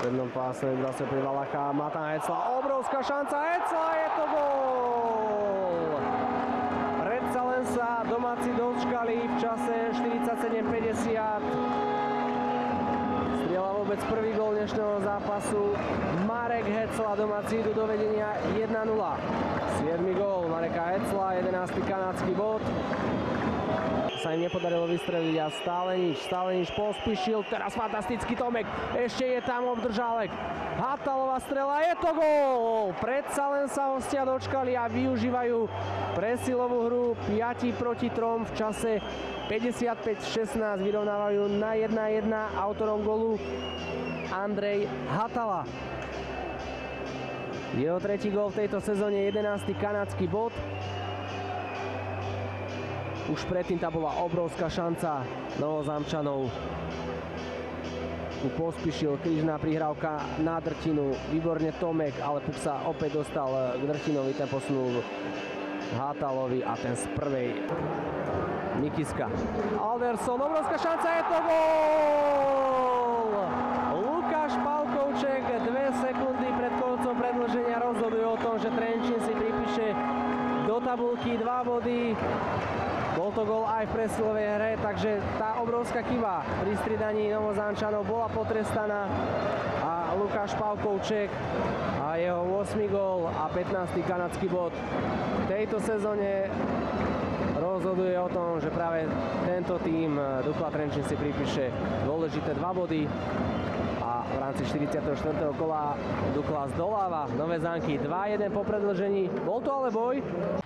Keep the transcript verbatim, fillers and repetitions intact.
prednom páse zase pri Valacha, má tam Hecla, obrovská šanca, Hecla, je to gól! Predsa len sa domáci dočkali v čase štyridsaťsedem päťdesiat. Strieľa vôbec prvý gól dnešného zápasu. Marek Hecla, domáci idú do vedenia jeden nula. siedmy gól Mareka Hecla, jedenásty kanadský bod. Sa im nepodarilo vystreliť a stále nič, stále nič Pospíšil, teraz fantastický Tomek, ešte je tam obdržálek. Hatalová strela, je to gól! Predsa len sa hostia dočkali a využívajú presilovú hru päť proti tri v čase päťdesiatpäť šestnásť, vyrovnávajú na jeden jeden, autorom gólu Andrej Hatala. Jeho tretí gól v tejto sezóne, jedenásty kanadský bod. Už predtým tá bola obrovská šanca Novozámčanov. Tu Pospíšil, krížna prihrávka na Drtinu, výborne Tomek, ale puk sa opäť dostal k Drtinovi, ten posunul Hatalovi a ten z prvej Nikiska. Alderson, obrovská šanca, je to gól! Lukáš Pavkovček dve sekundy pred koncom predĺženia rozhoduje o tom, že Trenčín si pripíše do tabulky dva body. Bol to gól aj v presilovej hre, takže tá obrovská chyba pri stridaní Novozámčanov bola potrestaná a Lukáš Pavkovček a jeho ôsmy gól a pätnásty kanadský bod v tejto sezóne rozhoduje o tom, že práve tento tím Dukla Trenčín si pripíše dôležité dva body a v rámci štyridsiateho štvrtého kola Dukla zdoláva Nové Zámky dva jeden po predĺžení. Bol to ale boj.